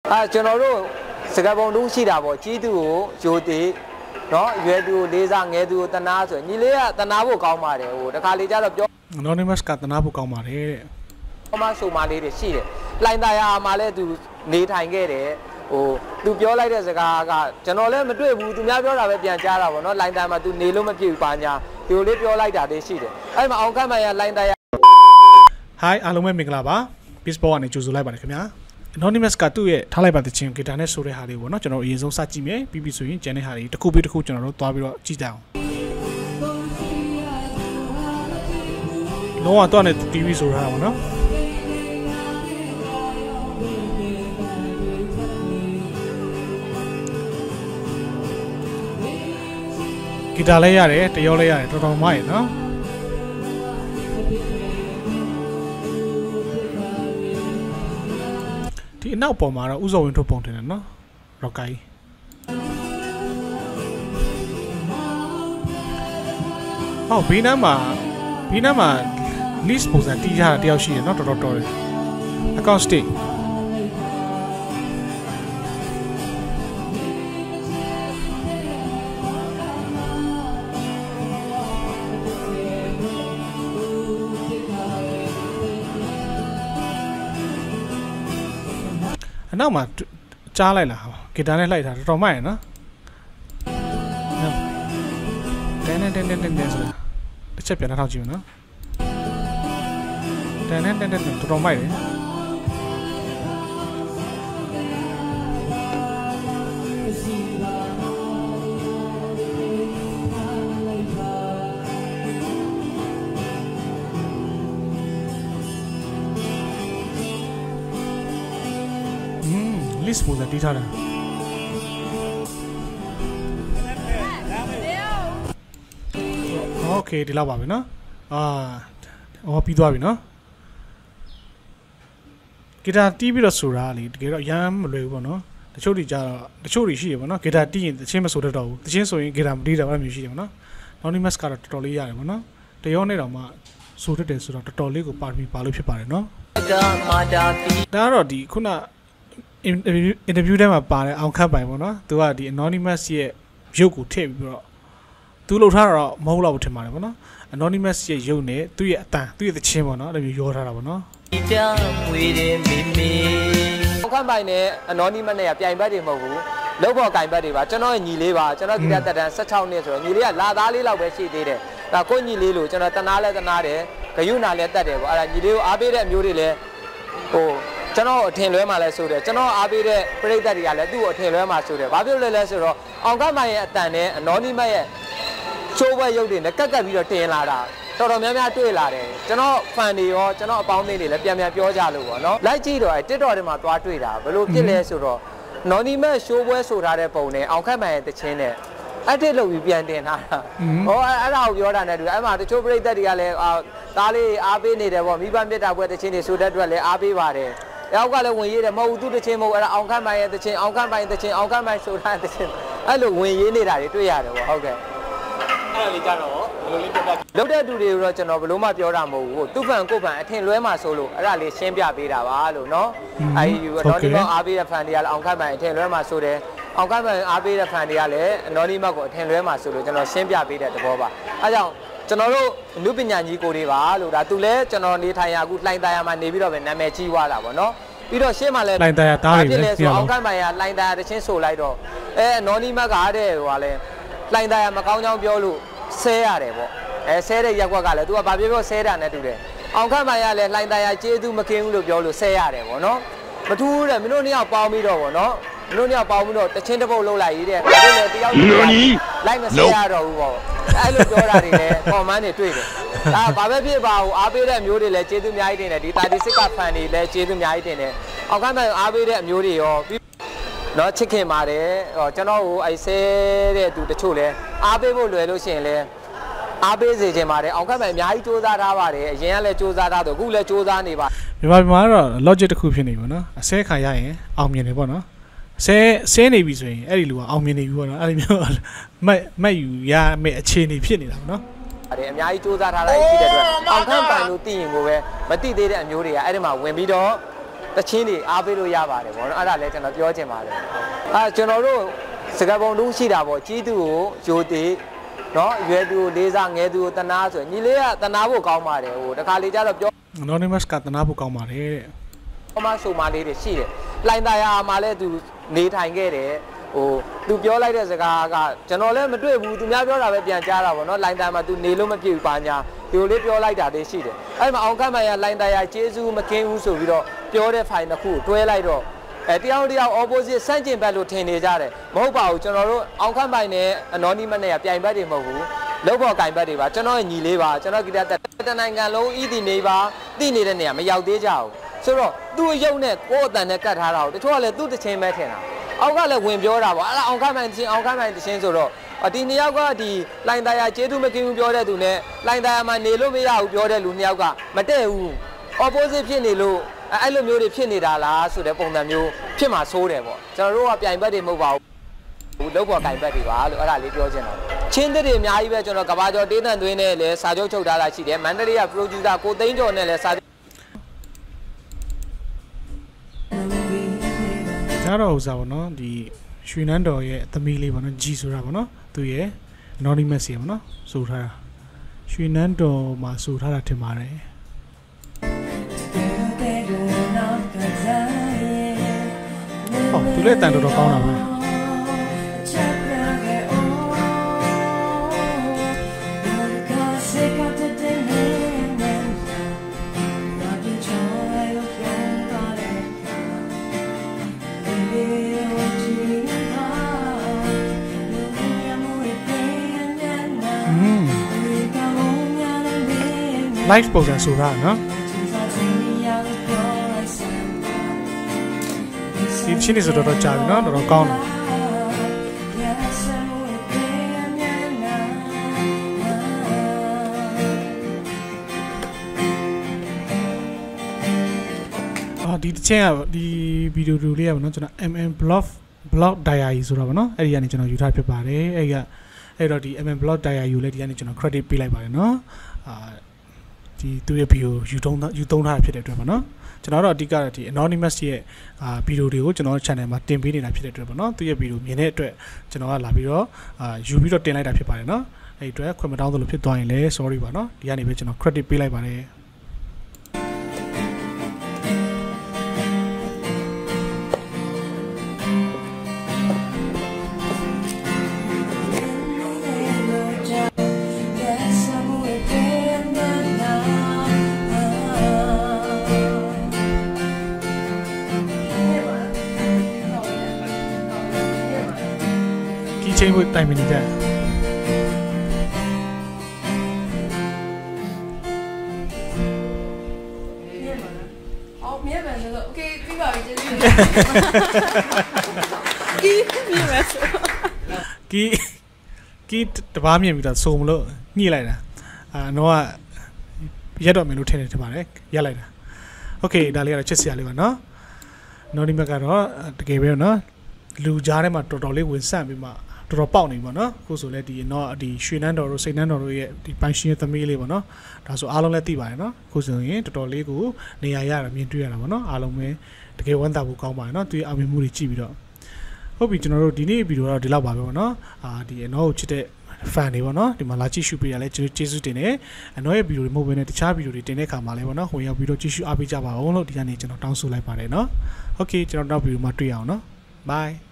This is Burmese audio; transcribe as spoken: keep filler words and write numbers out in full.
အာကျွန်တော်တို့စကားပုံတူးရှိတာပေါ့ကြီးသူကိုယိုသေးနော်ရွယ်သူကိုလေးစားငယ်သူကိုတနာဆိုရင်ညီလေးကတနာဖို့ကောင်းပါတယ်ဟိုတခါလေကျတော့ပြော anonymous ကတနာဖို့ကောင်းပါတယ်တဲ့ဘာမှဆိုမှလေးတွေရှိတယ်လိုင်းသားရမှာလည်းသူနေထိုင်ခဲ့တယ်ဟိုသူပြောလိုက်တဲ့စကားကကျွန်တော်လည်းမတွေ့ဘူးသူများပြောတာပဲပြန်ကြားတာပေါ့နော်လိုင်းသားမှာသူနေလို့မပြည့်ဘူးပါညာဒီလိုလေးပြောလိုက်တာလေးရှိတယ်အဲ့မှာအောင်ခန့်မှန်ရလိုင်းသားရ Hi အားလုံးပဲမင်္ဂလာပါ Bigboss ကနေကြိုဆိုလိုက်ပါတယ်ခင်ဗျာ anonymous ကသူ့ရဲ့ထားလိုက်ပါတဲ့ချင်း guitar နဲ့ဆိုတဲ့ဟာလေးပေါ့နော်ကျွန်တော်အရင်ဆုံးစကြည့်မယ်ပြီးပြီဆိုရင်ကျန်တဲ့ဟာတွေတစ်ခုပြီးတစ်ခုကျွန်တော်တို့သွားပြီးတော့ကြည့်ကြအောင်လောကတော့နဲ့ တီဗီ ဆိုတာပေါ့နော်ဂီတာလည်းရတယ်တရောလည်းရတယ်တော်တော်မှရနော်ဒီအနောက်ပေါ်မှာတော့ဥဇော်ဝင်ထုတ်ပုံတင်တယ်နော်ရော့ကိုင်းဟောဘေးနားမှာဘေးနားမှာ list ပုံစံတီးထားတာတယောက်ရှိတယ်နော်တော်တော်တော်တယ် account stickအနောက်မှာကြားလိုက်လားဂီတာနဲ့လိုက်တာတော်တော်မှရနော်တန်းတန်းတန်းတန်းတန်းဆိုတာတစ်ချက်ပြန်နှောက်ကြည့်မယ်နော်တန်းတန်းတန်းတန်းတော်တော်မှရတယ်list ပုံစံတီးထားတာโอเคဒီလောက်ပါပဲเนาะအာဟောပြီးသွားပြီเนาะဂီတာတီးပြီးတော့ဆိုတာလေတကယ်တော့ရမ်းမလွယ်ဘူးပေါ့เนาะတချို့တွေကြတော့တချို့တွေရှိရပေါ့เนาะဂီတာတီးရင်တချင်းမဆိုတတ်တော့ဘူးတချင်းဆိုရင်ဂီတာမတီးတော့အဲ့လိုမျိုးရှိတယ်ပေါ့เนาะ anonymous ကတော့တော်တော်လေးရတယ်ပေါ့เนาะတရောနဲ့တော့မှဆိုတတ်တယ်ဆိုတော့တော်တော်လေးကိုပါပြီးပါလို့ဖြစ်ပါတယ်เนาะဒါကတော့ဒီခုနinterview ထဲမှာပါတယ်အောင်ခတ်ပိုင်ပေါ့နော်သူကဒီ anonymous ရဲ့ရုပ်ကိုထည့်ပြီးတော့သူလှုပ်ထားတော့မဟုတ်တော့ဘူးထင်ပါတယ်ပေါ့နော် anonymous ရဲ့ရုပ်နဲ့သူ့ရဲ့အတန်သူ့ရဲ့သချင်းပေါ့နော်အဲ့လိုမျိုးရောထားတာပေါ့နော်အောင်ခတ်ပိုင်နဲ့ anonymous နဲ့ပြိုင်ဘက်တွေမဟုတ်ဘူးလောက်ပေါ်ကင်ဘက်တွေပါကျွန်တော်ညီလေးပါကျွန်တော်ဒီကတက်တန်း၁၆နှစ်ဆိုတော့ညီလေးကလာသားလေးလောက်ပဲရှိသေးတယ်ဒါကိုညီလေးလို့ကျွန်တော်တနာလဲတနာတယ်ဂယုနာလဲတက်တယ်ပေါ့အဲ့ဒါညီလေးကိုအားပေးတဲ့အမျိုးတွေလဲဟိုကျွန်တော်အထင်လွဲမှာလဲဆိုတယ်ကျွန်တော်အားပေးတဲ့ပရိသတ်တွေကလည်းသူ့ကိုအထင်လွဲမှာဆိုတယ်ဘာဖြစ်လို့လဲလဲဆိုတော့အောင်ကမိုင်ရဲ့အတန်နဲ့ anonymous ရဲ့ချိုးပွဲရုပ်တွေနဲ့ကက်ကက်ပြီးတော့တင်လာတာတော်တော်များများတွေ့လာတယ်ကျွန်တော် fan တွေရောကျွန်တော်အပေါင်းအသင်းတွေလည်းပြန်ပြန်ပြောကြလို့ပေါ့နော်လိုက်ကြည့်တော့အဲ TikTok ထဲမှာသွားတွေ့တာဘယ်လိုဖြစ်လဲဆိုတော့ anonymous ချိုးပွဲဆိုထားတဲ့ပုံနဲ့အောင်ခက်မိုင်ရဲ့တခြင်းနဲ့အဲ့ဒီလောက်ပြီးပြန်တင်ထားတာဟောအဲ့ဒါကိုပြောတာနဲ့တူအဲ့မှာတချို့ပရိသတ်တွေကလည်းသားလေးအားပေးနေတယ်ပေါ့မိဘမြတ်တာပွဲတခြင်းတွေဆိုတဲ့အတွက်လည်းအားပေးပါတယ်ရောက်ကလည်းဝင်ရေးတယ်မဟုတ်ဘူးသူတချင်းမဟုတ်အဲ့ဒါအောင်ခန့်ပိုင်ရဲ့တချင်းအောင်ခန့်ပိုင်တချင်းအောင်ခန့်ပိုင်ဆိုတာတချင်းအဲ့လိုဝင်ရေးနေတာတွေတွေ့ရတယ်ပေါ့ဟုတ်ကဲ့အဲ့ဒါလေးကြတော့ဘယ်လိုလေးပြတ်လောက်တဲ့သူတွေတော့ကျွန်တော်ဘယ်လို့မှပြောတာမဟုတ်ဘူးသူ့ဖန်ကို့ဖန်အထင်လွဲမှဆိုလို့အဲ့ဒါလေးရှင်းပြပေးတာပါလို့နော်အဲ့ဒီတော့ဒီကောင်အားပေးတဲ့ဖန်တွေကလည်းအောင်ခန့်ပိုင်အထင်လွဲမှဆိုတယ်အောင်ခန့်ပိုင်အားပေးတဲ့ဖန်တွေကလည်း anonymous ကိုအထင်လွဲမှဆိုလို့ကျွန်တော်ရှင်းပြပေးတဲ့သဘောပါအဲ့ကြောင့်ကျွန်တော်တို့အနုပညာကြီးကိုတွေပါလို့ဒါသူလဲကျွန်တော်နေထိုင်ရအခုလှိုင်းသားရမှာနေပြီးတော့ပဲနာမည်ကြီးသွားတာပေါ့နော်ပြီးတော့ရှင်းမှလဲလှိုင်းသားရတားပြီလေအောင်ခိုင်းပိုင်ရလှိုင်းသားရတချင်းဆိုလိုက်တော့အဲ anonymous ကတဲ့ဟိုကလဲလှိုင်းသားရမကောင်းကြောင်းပြောလို့ဆဲရတယ်ပေါ့အဲဆဲတဲ့ရက်ကွက်ကလည်း तू ကဘာပြောပြောဆဲတာနဲ့တူတယ်အောင်ခိုင်းပိုင်ရလဲလှိုင်းသားရကျေးဇူးမကင်းဘူးလို့ပြောလို့ဆဲရတယ်ပေါ့နော်မထူးတဲ့မင်းတို့နှစ်ယောက်ပေါင်းပြီးတော့ပေါ့နော်မင်းတို့နှစ်ယောက်ပေါင်းပြီးတော့တချင်းတစ်ပုတ်လှုပ်လိုက်ရတဲ့ဒါလည်းတယောက်လိုက်မဆဲရတော့ဘူးပေါ့အဲ့လိုပြောတာတွေလည်း comment တွေတွေ့တယ်ဒါဘာပဲဖြစ်ပါဘူးအားပေးတဲ့အမျိုးတွေလည်းကျေးဇူးအများကြီးတင်တယ်ဒီthirty sixက fan တွေလည်းကျေးဇူးအများကြီးတင်တယ်အောင်ကမ်းမဲ့အားပေးတဲ့အမျိုးတွေရောနော်ချစ်ခင်ပါတယ်ဟောကျွန်တော်ကိုအဲ့ဆဲတဲ့သူတချို့လည်းအားပေးဖို့လွယ်လို့ရှိရင်လည်းအားပေးစေချင်ပါတယ်အောင်ကမ်းမဲ့အများကြီးစူးစမ်းထားပါတယ်အရင်ကလည်းစူးစမ်းထားတော့အခုလည်းစူးစမ်းနေပါမြန်မာပြည်မှာတော့ logic တစ်ခုဖြစ်နေပြီနော်အဆဲခံရရင်အောင်မြင်တယ်ပေါ့နော်ဆဲဆဲနေပြီဆိုရင်အဲ့ဒီလူကအောင်မြင်နေပြီပေါ့နော်အဲ့ဒီမျိုးမက်မက်ယူရမယ့်အခြေအနေဖြစ်နေတာပေါ့နော်အဲ့အများကြီးစူးစမ်းထားတာရှိတဲ့အတွက်အောင်ခန့်ပိုင်လို့သိရင်ကိုပဲမသိသေးတဲ့အမျိုးတွေကအဲ့ဒီမှာဝင်ပြီးတော့တချင်းတွေအားပေးလို့ရပါတယ်ပေါ့နော်အဲ့ဒါလည်းကျွန်တော်ပြောချင်ပါတယ်အဲကျွန်တော်တို့စကားပုံတစ်ခုရှိတာပေါ့ကြီးသူကိုယိုသေးနော်ရွယ်သူကိုလေးစားငယ်သူကိုတနာဆိုညီလေးကတနာဖို့ကောင်းပါတယ်ဟိုတခါလေကျတော့ပြော anonymous ကတနာဖို့ကောင်းပါတယ်တဲ့ဟိုမှာဆိုမာလေးတွေရှိတယ်လိုင်းသားရမှာလည်းသူနေထိုင်ခဲ့တယ်ဟိုသူပြောလိုက်တဲ့စကားကကျွန်တော်လည်းမတွေ့ဘူးသူများပြောတာပဲပြန်ကြားတာပေါ့နော်လိုင်းသားမှာသူနေလို့မဖြစ်ဘူးပါညာဒီလိုလေးပြောလိုက်တာလေးရှိတယ်အဲ့မှာအောင်ခန့်မှန်ရလိုင်းသားရကျေးဇူးမကင်းဘူးဆိုပြီးတော့ပြောတဲ့ file တစ်ခုတွဲလိုက်တော့အဲတယောက်တယောက် opposite ဆန့်ကျင်ဘက်လို့ထင်နေကြတယ်မဟုတ်ပါဘူးကျွန်တော်တို့အောင်ခန့်ပိုင်နဲ့ anonymous နဲ့ပြိုင်ဘက်တွေမဟုတ်ဘူးလောက်ပေါ်ကင်ဘက်တွေပါကျွန်တော်ရဲ့ညီလေးပါကျွန်တော်ဂီတတနိုင်ငံလုံးဤတည်နေပါတည်နေတဲ့နေရာမရောက်သေးကြဘူးဆိုတော့သူ့ရုပ်နဲ့ကိုယ်အတန်နဲ့ကတ်ထားတာကိုတချို့ကလည်းသူ့တချင်းပဲထင်တာအောက်ကလည်းဝင်ပြောတာပေါ့အဲ့ဒါအောင်ခန့်ပိုင်တချင်းအောင်ခန့်ပိုင်တချင်းဆိုတော့ဒီနှစ်ယောက်ကဒီလိုင်းသားရကျေးဇူးမကင်းဘူးပြောတဲ့သူနဲ့လိုင်းသားရမှာနေလို့မရဘူးပြောတဲ့လူနှစ်ယောက်ကမတည့်ဘူး opposite ဖြစ်နေလို့အဲ့လိုမျိုးတွေဖြစ်နေတာလားဆိုတဲ့ပုံစံမျိုးဖြစ်မှာဆိုးတယ်ပေါ့ကျွန်တော်တို့ကပြိုင်ဘက်တွေမဟုတ်ပါဘူးလောက်ပေါ်ကင်ဘက်တွေပါလို့အဲ့ဒါလေးပြောချင်တာချင်းတွေအများကြီးပဲကျွန်တော်ကဘာကျော်တေးတန်သွင်းနဲ့လည်းစာချုပ်ချုပ်ထားတာရှိတယ်မန္တလေးက producer ကိုသိန်းကျော်နဲ့လည်းစာချုပ်ဒါတော့ဥစားပါနော်ဒီရွှေနန်းတော်ရဲ့သမီးလေးပါနော် G ဆိုတာပါနော်သူရဲ့ anonymous ရေပါနော်ဆိုထားတာရွှေနန်းတော်မှာဆိုထားတာထင်ပါတယ်哦，သူလည်းတန်တော်တော်ကောင်းတာပဲlive ပုံစံဆိုတာနော်ဒီချင်းနေဆိုတော့ကြာပြီနော်တော်တော်ကောင်းတယ်အာဒီချင်းကဒီဗီဒီယိုတူလေးကပေါ့နော်ကျွန်တော် M M blog blog diary ဆိုတာပေါ့နော်အဲ့ဒီကနေကျွန်တော်ယူထားဖြစ်ပါတယ်အဲ့ကအဲ့တော့ဒီ M M blog diary ကိုလည်းဒီကနေကျွန်တော် credit ပေးလိုက်ပါတယ်နော်အာဒီသူရဲ့ဗီဒီယိုယူသုံးယူသုံးထားဖြစ်တဲ့အတွက်ပေါ့နော်ကျွန်တော်တို့အဓိကဒီ anonymous ရဲ့အာဗီဒီယိုတွေကိုကျွန်တော် channel မှာတင်ပေးနေတာဖြစ်တဲ့အတွက်ပေါ့နော်သူရဲ့ဗီဒီယိုမြင်တဲ့အတွက်ကျွန်တော်ကလာပြီးတော့အာယူပြီးတော့တင်လိုက်တာဖြစ်ပါတယ်နော်အဲ့ဒီအတွက်ခွင့်မတောင်းသလိုဖြစ်သွားရင်လည်း sorry ပါနော်ဒီကနေပဲကျွန်တော် credit ပေးလိုက်ပါတယ်ချင်းဝတ်တိုင်မနေကြအော်မြဲပါဆိုတော့ okay ပြီးပါပြီကျေးဇူးတင်ကီးမြဲပါဆိုကီးကီးတပားမြင်ပြီးတော့စုံမလို့ညှိလိုက်တာအာတော့ရက်တော့မယ်လို့ထင်တယ်ထင်ပါတယ်ရက်လိုက်တာ okay ဒါလေးကတော့ချစ်စရာလေးပါနော်နော်ဒီဘက်ကတော့တကယ်ပဲနော်လူကြားထဲမှာတော်တော်လေးဝင်ဆန့်ပြီးမှတော်တော်ပေါက်နေပါနော်ကိုဆိုလဲဒီတော့ဒီရွှေနန်းတော်တို့စိတ်နန်းတော်တို့ရဲ့ဒီပိုင်ရှင်ရဲ့သမီးလေးပေါ့နော်ဒါဆိုအားလုံးလည်းသိပါတယ်နော်ကိုဆိုရင်တော်တော်လေးကိုနေရာရတာမြင်တွေ့ရတာပေါ့နော်အားလုံးပဲတကယ်ဝမ်းသာဖို့ကောင်းပါတယ်နော်သူရဲ့အောင်မြင်မှုတွေကြည့်ပြီးတော့ဟုတ်ပြီကျွန်တော်တို့ဒီနေ့ဗီဒီယိုတော့ဒီလောက်ပါပဲပေါ့နော်အာဒီအနော်ကိုချစ်တဲ့ fan တွေပေါ့နော်ဒီမှာလာကြည့်ရှုပေးရလဲကျေးဇူးတင်တယ်အနော်ရဲ့ဗီဒီယိုတွေမဟုတ်ဘဲနဲ့တခြားဗီဒီယိုတွေတင်တဲ့အခါမှာလည်းပေါ့နော်ဝင်ရောက်ပြီးတော့ကြည့်ရှုအားပေးကြပါအောင်လို့ဒီကနေ့ကျွန်တော်တောင်းဆိုလိုက်ပါတယ်နော်โอเคကျွန်တော်နောက်ဗီဒီယိုမှာတွေ့ရအောင်နော် bye